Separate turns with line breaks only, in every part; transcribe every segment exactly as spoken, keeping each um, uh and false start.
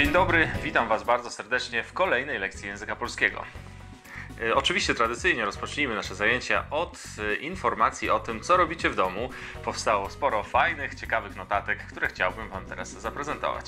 Dzień dobry, witam Was bardzo serdecznie w kolejnej lekcji języka polskiego. Oczywiście tradycyjnie rozpocznijmy nasze zajęcia od informacji o tym, co robicie w domu. Powstało sporo fajnych, ciekawych notatek, które chciałbym Wam teraz zaprezentować.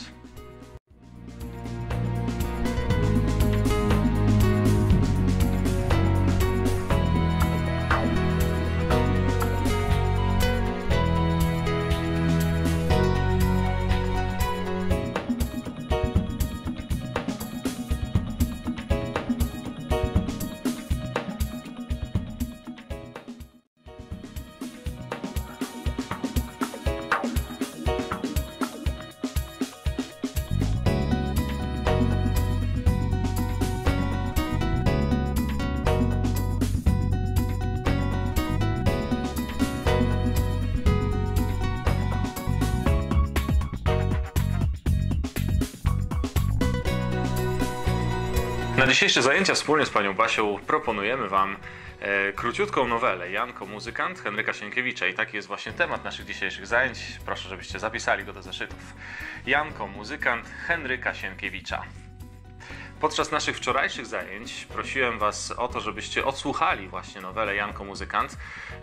Na dzisiejsze zajęcia wspólnie z Panią Basią proponujemy Wam e, króciutką nowelę Janko Muzykant Henryka Sienkiewicza i taki jest właśnie temat naszych dzisiejszych zajęć. Proszę, żebyście zapisali go do zeszytów. Janko Muzykant Henryka Sienkiewicza. Podczas naszych wczorajszych zajęć prosiłem Was o to, żebyście odsłuchali właśnie nowelę Janko Muzykant.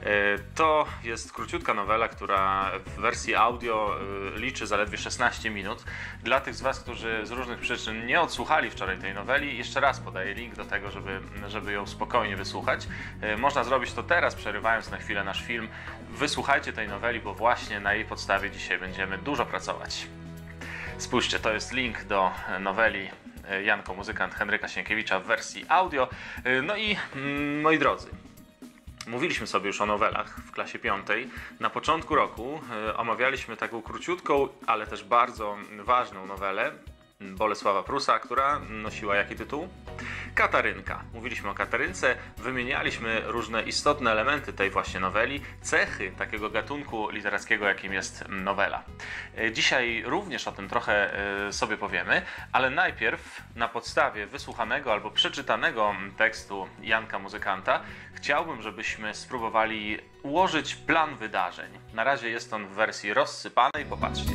To jest króciutka nowela, która w wersji audio liczy zaledwie szesnaście minut. Dla tych z Was, którzy z różnych przyczyn nie odsłuchali wczoraj tej noweli, jeszcze raz podaję link do tego, żeby, żeby ją spokojnie wysłuchać. Można zrobić to teraz, przerywając na chwilę nasz film. Wysłuchajcie tej noweli, bo właśnie na jej podstawie dzisiaj będziemy dużo pracować. Spójrzcie, to jest link do noweli Janko Muzykant Henryka Sienkiewicza w wersji audio. No i moi drodzy, mówiliśmy sobie już o nowelach w klasie piątej. Na początku roku omawialiśmy taką króciutką, ale też bardzo ważną nowelę Bolesława Prusa, która nosiła jaki tytuł? Katarynka. Mówiliśmy o Katarynce, wymienialiśmy różne istotne elementy tej właśnie noweli, cechy takiego gatunku literackiego, jakim jest nowela. Dzisiaj również o tym trochę sobie powiemy, ale najpierw na podstawie wysłuchanego albo przeczytanego tekstu Janka Muzykanta chciałbym, żebyśmy spróbowali ułożyć plan wydarzeń. Na razie jest on w wersji rozsypanej, popatrzcie.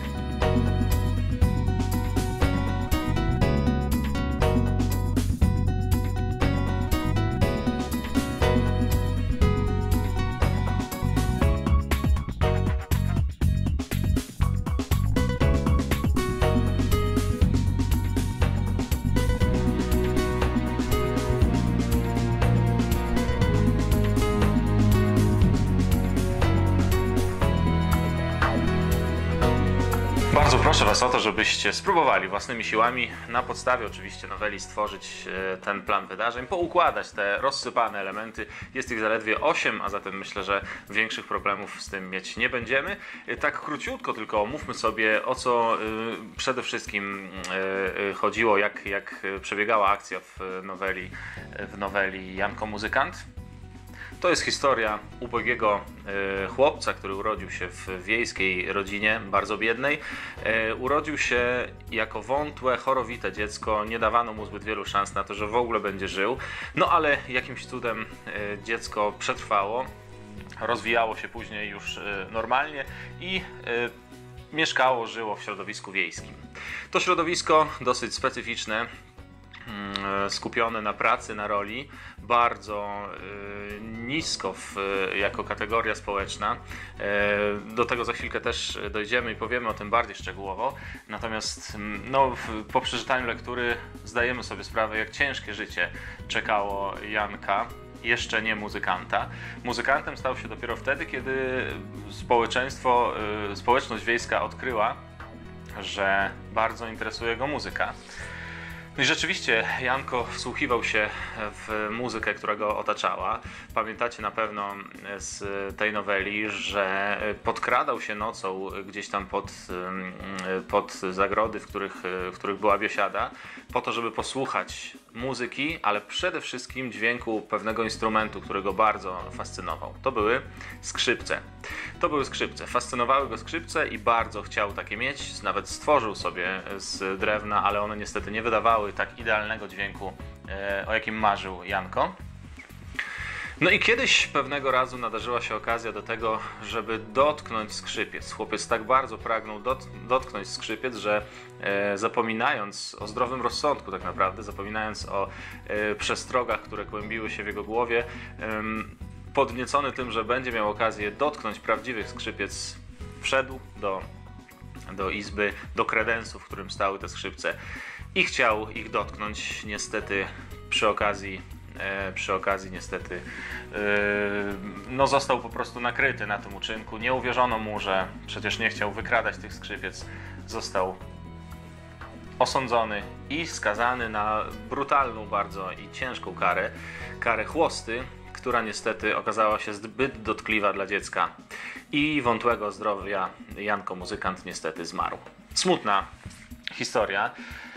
Bardzo proszę Was o to, żebyście spróbowali własnymi siłami, na podstawie oczywiście noweli, stworzyć ten plan wydarzeń, poukładać te rozsypane elementy. Jest ich zaledwie osiem, a zatem myślę, że większych problemów z tym mieć nie będziemy. Tak króciutko tylko omówmy sobie, o co przede wszystkim chodziło, jak, jak przebiegała akcja w noweli, w noweli Janko Muzykant. To jest historia ubogiego e, chłopca, który urodził się w wiejskiej rodzinie, bardzo biednej. E, urodził się jako wątłe, chorowite dziecko, nie dawano mu zbyt wielu szans na to, że w ogóle będzie żył. No ale jakimś cudem e, dziecko przetrwało, rozwijało się później już e, normalnie i e, mieszkało, żyło w środowisku wiejskim. To środowisko dosyć specyficzne, skupione na pracy, na roli, bardzo y, nisko w, jako kategoria społeczna. Y, do tego za chwilkę też dojdziemy i powiemy o tym bardziej szczegółowo. Natomiast no, po przeczytaniu lektury zdajemy sobie sprawę, jak ciężkie życie czekało Janka, jeszcze nie muzykanta. Muzykantem stał się dopiero wtedy, kiedy społeczeństwo, y, społeczność wiejska odkryła, że bardzo interesuje go muzyka. No i rzeczywiście Janko wsłuchiwał się w muzykę, która go otaczała. Pamiętacie na pewno z tej noweli, że podkradał się nocą gdzieś tam pod, pod zagrody, w których, w których była biosiada, po to, żeby posłuchać muzyki, ale przede wszystkim dźwięku pewnego instrumentu, który go bardzo fascynował. To były skrzypce. To były skrzypce. Fascynowały go skrzypce i bardzo chciał takie mieć. Nawet stworzył sobie z drewna, ale one niestety nie wydawały tak idealnego dźwięku, o jakim marzył Janko. No i kiedyś pewnego razu nadarzyła się okazja do tego, żeby dotknąć skrzypiec. Chłopiec tak bardzo pragnął dot, dotknąć skrzypiec, że e, zapominając o zdrowym rozsądku tak naprawdę, zapominając o e, przestrogach, które kłębiły się w jego głowie, e, podniecony tym, że będzie miał okazję dotknąć prawdziwych skrzypiec, wszedł do, do izby, do kredensu, w którym stały te skrzypce i chciał ich dotknąć. Niestety przy okazji Przy okazji niestety no został po prostu nakryty na tym uczynku. Nie uwierzono mu, że przecież nie chciał wykradać tych skrzypiec. Został osądzony i skazany na brutalną bardzo i ciężką karę, karę chłosty, która niestety okazała się zbyt dotkliwa dla dziecka i wątłego zdrowia Janko Muzykant niestety zmarł. Smutna historia.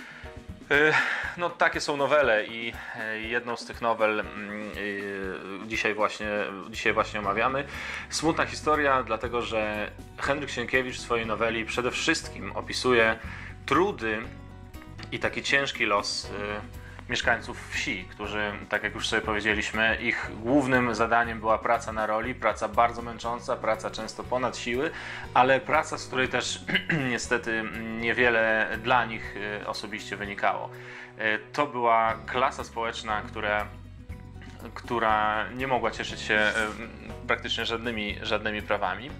No takie są nowele i jedną z tych nowel dzisiaj właśnie, dzisiaj właśnie omawiamy. Smutna historia, dlatego że Henryk Sienkiewicz w swojej noweli przede wszystkim opisuje trudy i taki ciężki los mieszkańców wsi, którzy, tak jak już sobie powiedzieliśmy, ich głównym zadaniem była praca na roli, praca bardzo męcząca, praca często ponad siły, ale praca, z której też niestety niewiele dla nich osobiście wynikało. To była klasa społeczna, która, która nie mogła cieszyć się praktycznie żadnymi, żadnymi prawami.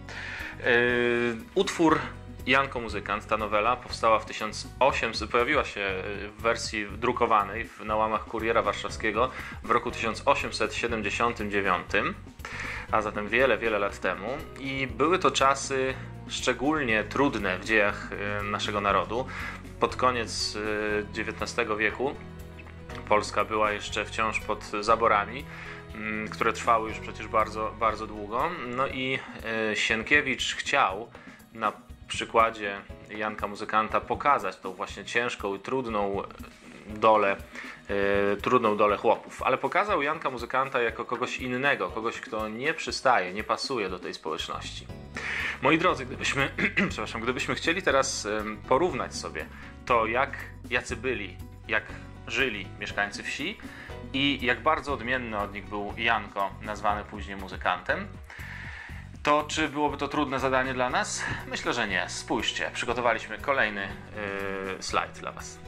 Utwór Janko Muzykant, ta nowela powstała w tysiąc osiemset, pojawiła się w wersji drukowanej w, na łamach Kuriera Warszawskiego w roku tysiąc osiemset siedemdziesiątym dziewiątym, a zatem wiele, wiele lat temu, i były to czasy szczególnie trudne w dziejach naszego narodu. Pod koniec dziewiętnastego wieku Polska była jeszcze wciąż pod zaborami, które trwały już przecież bardzo, bardzo długo. No i Sienkiewicz chciał na przykładzie Janka Muzykanta pokazać tą właśnie ciężką i trudną dolę, yy, trudną dolę chłopów. Ale pokazał Janka Muzykanta jako kogoś innego, kogoś, kto nie przystaje, nie pasuje do tej społeczności. Moi drodzy, gdybyśmy, przepraszam, gdybyśmy chcieli teraz yy, porównać sobie to, jak, jacy byli, jak żyli mieszkańcy wsi i jak bardzo odmienny od nich był Janko, nazwany później muzykantem, to czy byłoby to trudne zadanie dla nas? Myślę, że nie. Spójrzcie, przygotowaliśmy kolejny yy, slajd dla Was.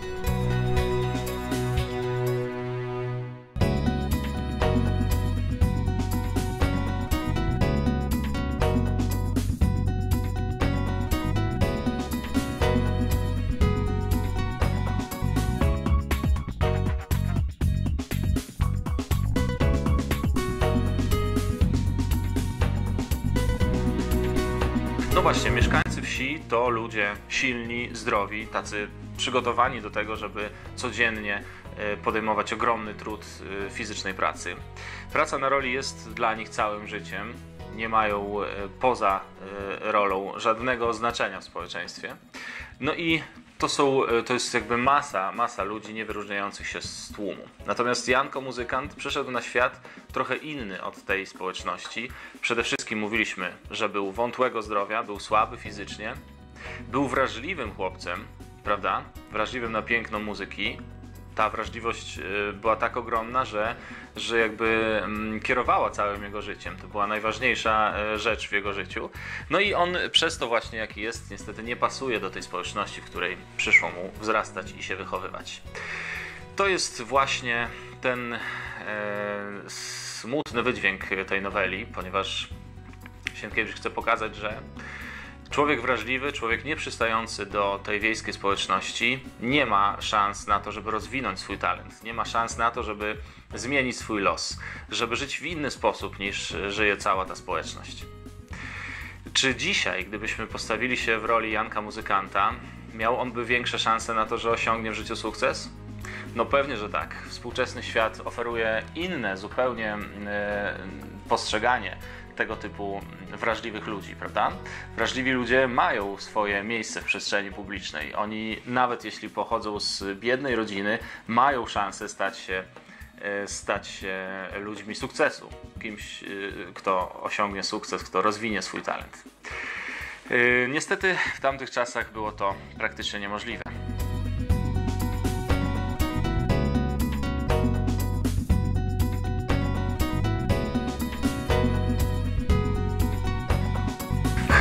No właśnie, mieszkańcy wsi to ludzie silni, zdrowi, tacy przygotowani do tego, żeby codziennie podejmować ogromny trud fizycznej pracy. Praca na roli jest dla nich całym życiem. Nie mają poza rolą żadnego znaczenia w społeczeństwie. No i to, są, to jest jakby masa, masa ludzi niewyróżniających się z tłumu. Natomiast Janko Muzykant przyszedł na świat trochę inny od tej społeczności. Przede wszystkim mówiliśmy, że był wątłego zdrowia, był słaby fizycznie, był wrażliwym chłopcem, prawda? Wrażliwym na piękno muzyki. Ta wrażliwość była tak ogromna, że, że jakby kierowała całym jego życiem. To była najważniejsza rzecz w jego życiu. No i on przez to właśnie, jaki jest, niestety nie pasuje do tej społeczności, w której przyszło mu wzrastać i się wychowywać. To jest właśnie ten e, smutny wydźwięk tej noweli, ponieważ Sienkiewicz chce pokazać, że człowiek wrażliwy, człowiek nieprzystający do tej wiejskiej społeczności nie ma szans na to, żeby rozwinąć swój talent. Nie ma szans na to, żeby zmienić swój los, żeby żyć w inny sposób niż żyje cała ta społeczność. Czy dzisiaj, gdybyśmy postawili się w roli Janka Muzykanta, miał on by większe szanse na to, że osiągnie w życiu sukces? No pewnie, że tak. Współczesny świat oferuje inne zupełnie e, postrzeganie tego typu wrażliwych ludzi, prawda? Wrażliwi ludzie mają swoje miejsce w przestrzeni publicznej. Oni, nawet jeśli pochodzą z biednej rodziny, mają szansę stać się, stać się ludźmi sukcesu. Kimś, kto osiągnie sukces, kto rozwinie swój talent. Niestety w tamtych czasach było to praktycznie niemożliwe.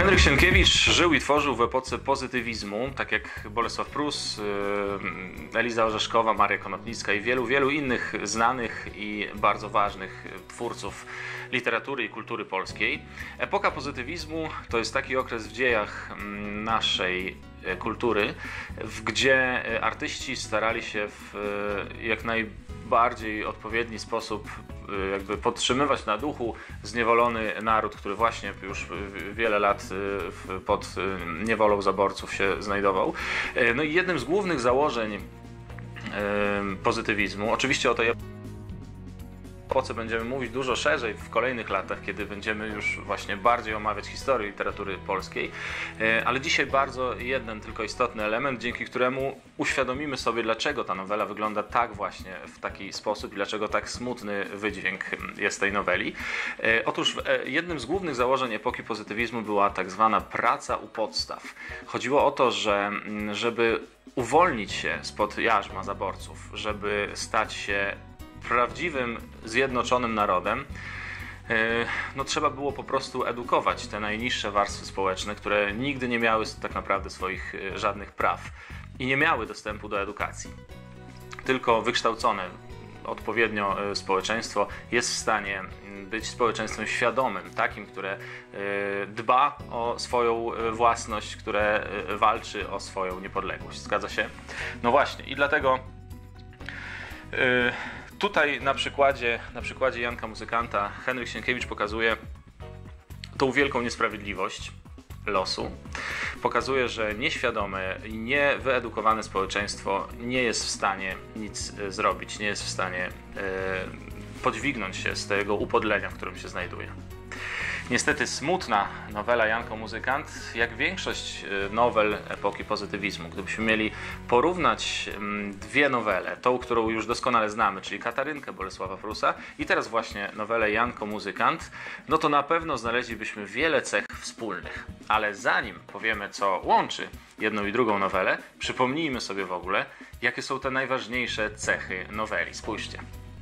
Henryk Sienkiewicz żył i tworzył w epoce pozytywizmu, tak jak Bolesław Prus, Eliza Orzeszkowa, Maria Konopnicka i wielu, wielu innych znanych i bardzo ważnych twórców literatury i kultury polskiej. Epoka pozytywizmu to jest taki okres w dziejach naszej kultury, gdzie artyści starali się w jak najbardziej odpowiedni sposób jakby podtrzymywać na duchu zniewolony naród, który właśnie już wiele lat pod niewolą zaborców się znajdował. No i jednym z głównych założeń pozytywizmu, oczywiście o tej epoce będziemy mówić dużo szerzej w kolejnych latach, kiedy będziemy już właśnie bardziej omawiać historię literatury polskiej, ale dzisiaj bardzo jeden tylko istotny element, dzięki któremu uświadomimy sobie, dlaczego ta nowela wygląda tak właśnie w taki sposób i dlaczego tak smutny wydźwięk jest tej noweli. Otóż jednym z głównych założeń epoki pozytywizmu była tak zwana praca u podstaw. Chodziło o to, że żeby uwolnić się spod jarzma zaborców, żeby stać się prawdziwym, zjednoczonym narodem, no trzeba było po prostu edukować te najniższe warstwy społeczne, które nigdy nie miały tak naprawdę swoich żadnych praw i nie miały dostępu do edukacji. Tylko wykształcone odpowiednio społeczeństwo jest w stanie być społeczeństwem świadomym, takim, które dba o swoją własność, które walczy o swoją niepodległość. Zgadza się? No właśnie i dlatego tutaj na przykładzie, na przykładzie Janka Muzykanta Henryk Sienkiewicz pokazuje tą wielką niesprawiedliwość losu. Pokazuje, że nieświadome i niewyedukowane społeczeństwo nie jest w stanie nic zrobić, nie jest w stanie e, podźwignąć się z tego upodlenia, w którym się znajduje. Niestety smutna nowela Janko Muzykant, jak większość nowel epoki pozytywizmu. Gdybyśmy mieli porównać dwie nowele, tą, którą już doskonale znamy, czyli Katarynkę Bolesława Prusa i teraz właśnie nowelę Janko Muzykant, no to na pewno znaleźlibyśmy wiele cech wspólnych. Ale zanim powiemy, co łączy jedną i drugą nowelę, przypomnijmy sobie w ogóle, jakie są te najważniejsze cechy noweli. Spójrzcie.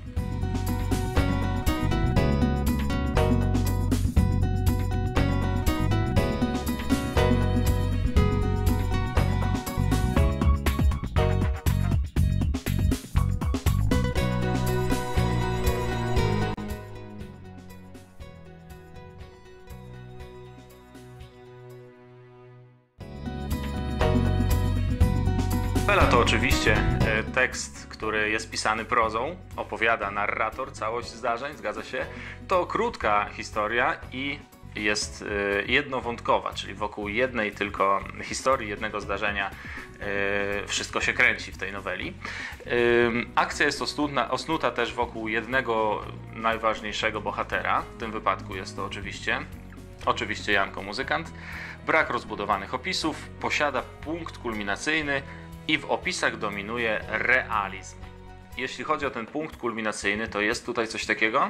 Nowela to oczywiście tekst, który jest pisany prozą, opowiada narrator całość zdarzeń, zgadza się. To krótka historia i jest jednowątkowa, czyli wokół jednej tylko historii, jednego zdarzenia wszystko się kręci w tej noweli. Akcja jest osnuta, osnuta też wokół jednego najważniejszego bohatera, w tym wypadku jest to oczywiście, oczywiście Janko Muzykant. Brak rozbudowanych opisów, posiada punkt kulminacyjny i w opisach dominuje realizm. Jeśli chodzi o ten punkt kulminacyjny, to jest tutaj coś takiego?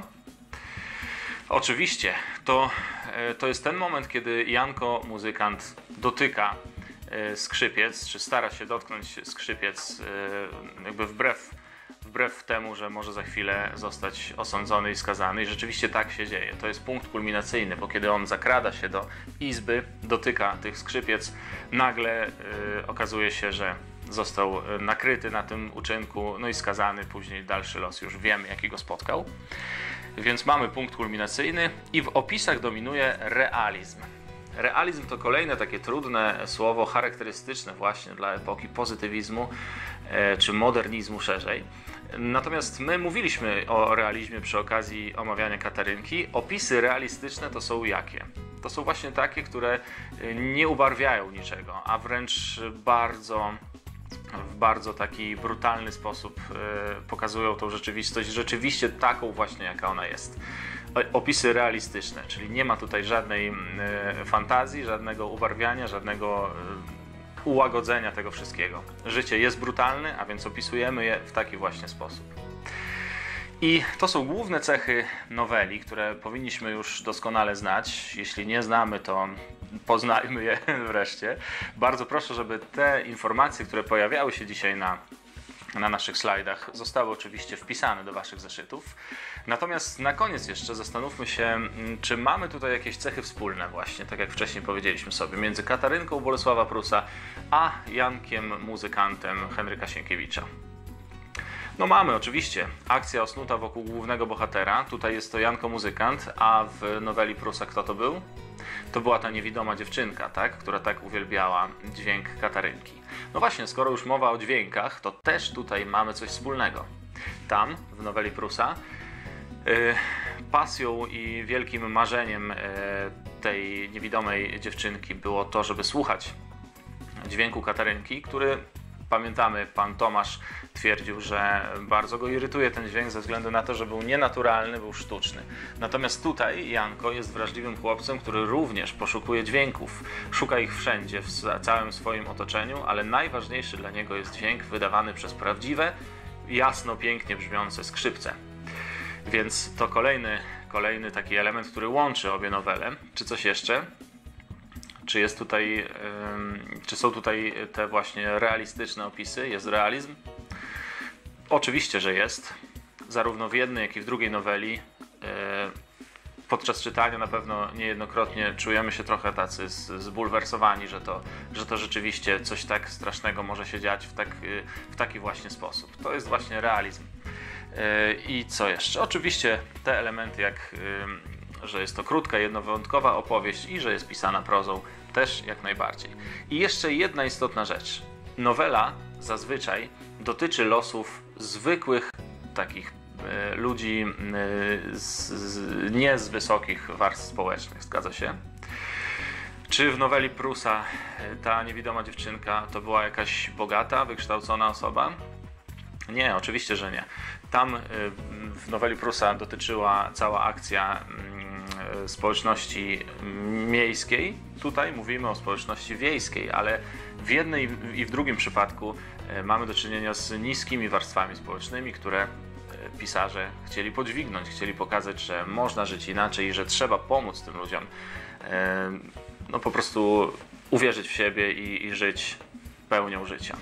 Oczywiście, to, to jest ten moment, kiedy Janko Muzykant dotyka skrzypiec, czy stara się dotknąć skrzypiec jakby wbrew, wbrew temu, że może za chwilę zostać osądzony i skazany. I rzeczywiście tak się dzieje. To jest punkt kulminacyjny, bo kiedy on zakrada się do izby, dotyka tych skrzypiec, nagle yy, okazuje się, że został nakryty na tym uczynku, no i skazany. Później dalszy los już wiemy, jaki go spotkał. Więc mamy punkt kulminacyjny i w opisach dominuje realizm. Realizm to kolejne takie trudne słowo, charakterystyczne właśnie dla epoki pozytywizmu, czy modernizmu szerzej. Natomiast my mówiliśmy o realizmie przy okazji omawiania Katarynki. Opisy realistyczne to są jakie? To są właśnie takie, które nie ubarwiają niczego, a wręcz bardzo, w bardzo taki brutalny sposób pokazują tą rzeczywistość, rzeczywiście taką właśnie, jaka ona jest. Opisy realistyczne, czyli nie ma tutaj żadnej fantazji, żadnego ubarwiania, żadnego ułagodzenia tego wszystkiego. Życie jest brutalne, a więc opisujemy je w taki właśnie sposób. I to są główne cechy noweli, które powinniśmy już doskonale znać. Jeśli nie znamy, to poznajmy je wreszcie. Bardzo proszę, żeby te informacje, które pojawiały się dzisiaj na na naszych slajdach zostały oczywiście wpisane do waszych zeszytów. Natomiast na koniec jeszcze zastanówmy się, czy mamy tutaj jakieś cechy wspólne właśnie, tak jak wcześniej powiedzieliśmy sobie, między Katarynką Bolesława Prusa a Jankiem Muzykantem Henryka Sienkiewicza. No mamy oczywiście, akcja osnuta wokół głównego bohatera, tutaj jest to Janko Muzykant, a w noweli Prusa kto to był? To była ta niewidoma dziewczynka, tak? Która tak uwielbiała dźwięk Katarynki. No właśnie, skoro już mowa o dźwiękach, to też tutaj mamy coś wspólnego. Tam, w noweli Prusa, yy, pasją i wielkim marzeniem yy, tej niewidomej dziewczynki było to, żeby słuchać dźwięku Katarynki, który, pamiętamy, pan Tomasz twierdził, że bardzo go irytuje ten dźwięk ze względu na to, że był nienaturalny, był sztuczny. Natomiast tutaj Janko jest wrażliwym chłopcem, który również poszukuje dźwięków. Szuka ich wszędzie, w całym swoim otoczeniu, ale najważniejszy dla niego jest dźwięk wydawany przez prawdziwe, jasno, pięknie brzmiące skrzypce. Więc to kolejny, kolejny taki element, który łączy obie nowele. Czy coś jeszcze? Czy jest tutaj, czy są tutaj te właśnie realistyczne opisy? Jest realizm? Oczywiście, że jest. Zarówno w jednej, jak i w drugiej noweli. Podczas czytania na pewno niejednokrotnie czujemy się trochę tacy zbulwersowani, że to, że to rzeczywiście coś tak strasznego może się dziać w, tak, w taki właśnie sposób. To jest właśnie realizm. I co jeszcze? Oczywiście te elementy, jak że jest to krótka, jednowątkowa opowieść i że jest pisana prozą, też jak najbardziej. I jeszcze jedna istotna rzecz. Nowela zazwyczaj dotyczy losów zwykłych takich e, ludzi e, z, z, nie z wysokich warstw społecznych, zgadza się? Czy w noweli Prusa ta niewidoma dziewczynka to była jakaś bogata, wykształcona osoba? Nie, oczywiście, że nie. Tam w noweli Prusa dotyczyła cała akcja społeczności miejskiej. Tutaj mówimy o społeczności wiejskiej, ale w jednej i w drugim przypadku mamy do czynienia z niskimi warstwami społecznymi, które pisarze chcieli podźwignąć, chcieli pokazać, że można żyć inaczej i że trzeba pomóc tym ludziom no po prostu uwierzyć w siebie i, i żyć pełnią życia.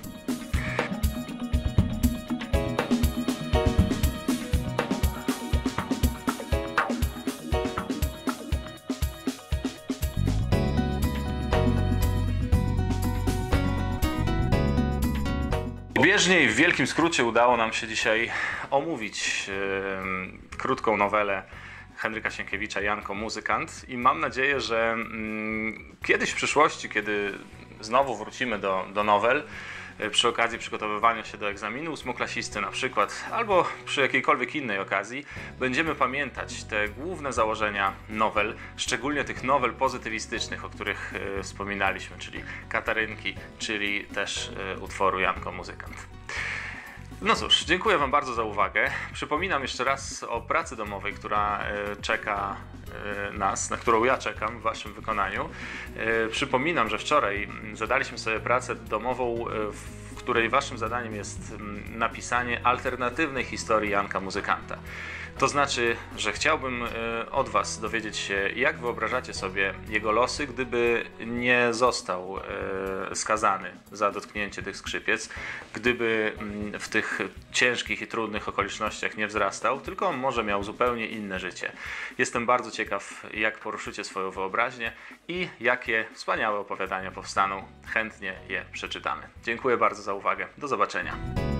Bieżnie i w wielkim skrócie udało nam się dzisiaj omówić yy, krótką nowelę Henryka Sienkiewicza Janko Muzykant i mam nadzieję, że yy, kiedyś w przyszłości, kiedy znowu wrócimy do, do nowel, yy, przy okazji przygotowywania się do egzaminu ósmoklasisty na przykład, albo przy jakiejkolwiek innej okazji, będziemy pamiętać te główne założenia nowel, szczególnie tych nowel pozytywistycznych, o których yy, wspominaliśmy, czyli Katarynki, czyli też yy, utworu Janko Muzykant. No cóż, dziękuję wam bardzo za uwagę. Przypominam jeszcze raz o pracy domowej, która czeka nas, na którą ja czekam w waszym wykonaniu. Przypominam, że wczoraj zadaliśmy sobie pracę domową, w której waszym zadaniem jest napisanie alternatywnej historii Janka Muzykanta. To znaczy, że chciałbym od was dowiedzieć się, jak wyobrażacie sobie jego losy, gdyby nie został skazany za dotknięcie tych skrzypiec, gdyby w tych ciężkich i trudnych okolicznościach nie wzrastał, tylko może miał zupełnie inne życie. Jestem bardzo ciekaw, jak poruszycie swoją wyobraźnię i jakie wspaniałe opowiadania powstaną. Chętnie je przeczytamy. Dziękuję bardzo za uwagę. Do zobaczenia.